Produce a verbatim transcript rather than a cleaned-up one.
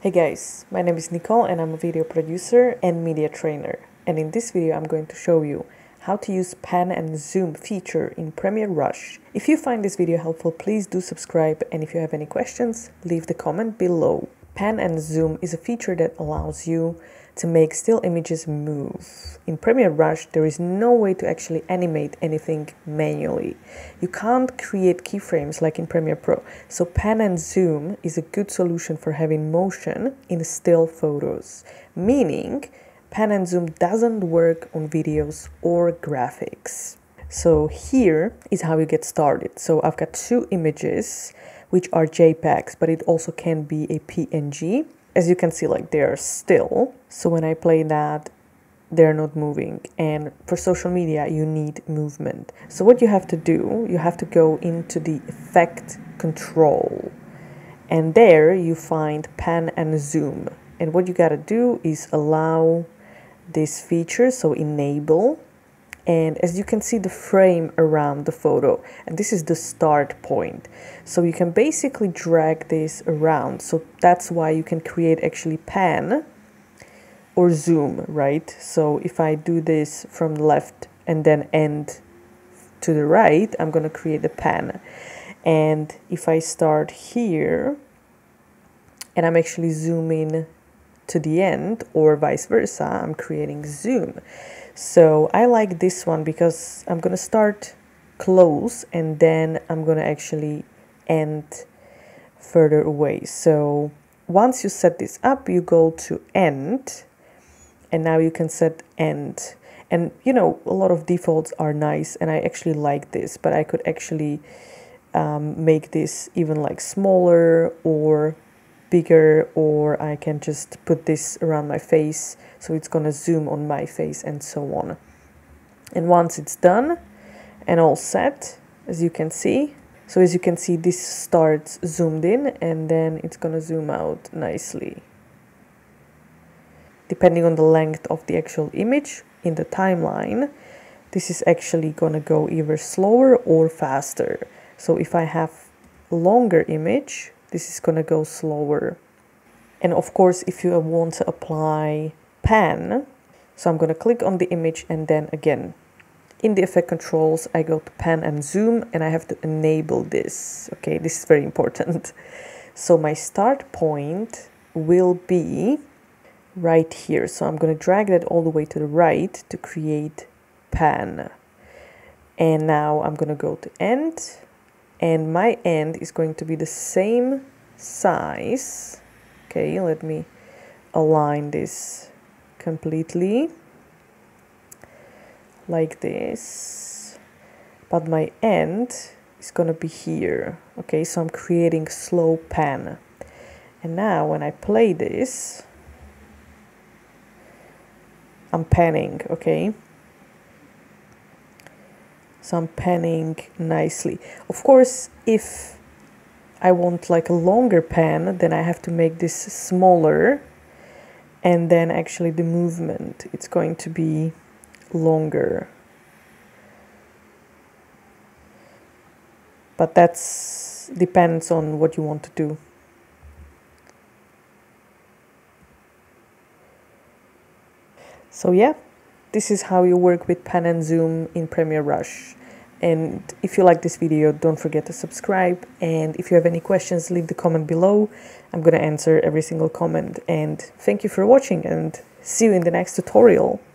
Hey guys, my name is Nicole and I'm a video producer and media trainer. And in this video I'm going to show you how to use pan and zoom feature in Premiere Rush. If you find this video helpful, please do subscribe, and if you have any questions, leave the comment below. Pan and zoom is a feature that allows you to make still images move. In Premiere Rush, there is no way to actually animate anything manually. You can't create keyframes like in Premiere Pro, so pan and zoom is a good solution for having motion in still photos, meaning pan and zoom doesn't work on videos or graphics. So here is how you get started. So I've got two images which are JPEGs, but it also can be a P N G. As you can see, like, they are still. So when I play that, they're not moving. And for social media, you need movement. So what you have to do, you have to go into the effect control. And there you find pan and zoom. And what you gotta do is allow this feature, so enable. And as you can see, the frame around the photo, and this is the start point. So you can basically drag this around. So that's why you can create actually pan or zoom, right? So if I do this from the left and then end to the right, I'm gonna create a pan. And if I start here and I'm actually zooming to the end, or vice versa, I'm creating zoom. So I like this one because I'm gonna start close and then I'm gonna actually end further away. So once you set this up, you go to end, and now you can set end. And you know, a lot of defaults are nice, and I actually like this, but I could actually um, make this even like smaller or bigger, or I can just put this around my face so it's gonna zoom on my face, and so on. And once it's done and all set, as you can see, so as you can see, this starts zoomed in and then it's gonna zoom out nicely. Depending on the length of the actual image in the timeline, this is actually gonna go either slower or faster. So if I have a longer image, this is gonna go slower. And of course, if you want to apply pan, so I'm gonna click on the image, and then again, in the effect controls, I go to pan and zoom, and I have to enable this. Okay, this is very important. So my start point will be right here. So I'm gonna drag that all the way to the right to create pan. And now I'm gonna go to end. And my end is going to be the same size. Okay, let me align this completely like this. But my end is gonna be here. Okay, so I'm creating slow pan. And now when I play this, I'm panning, okay? So I'm panning nicely. Of course, if I want like a longer pan, then I have to make this smaller, and then actually the movement, it's going to be longer. But that's depends on what you want to do. So yeah, this is how you work with pan and zoom in Premiere Rush. And if you like this video, don't forget to subscribe. And if you have any questions, leave the comment below. I'm gonna answer every single comment. And thank you for watching, and see you in the next tutorial.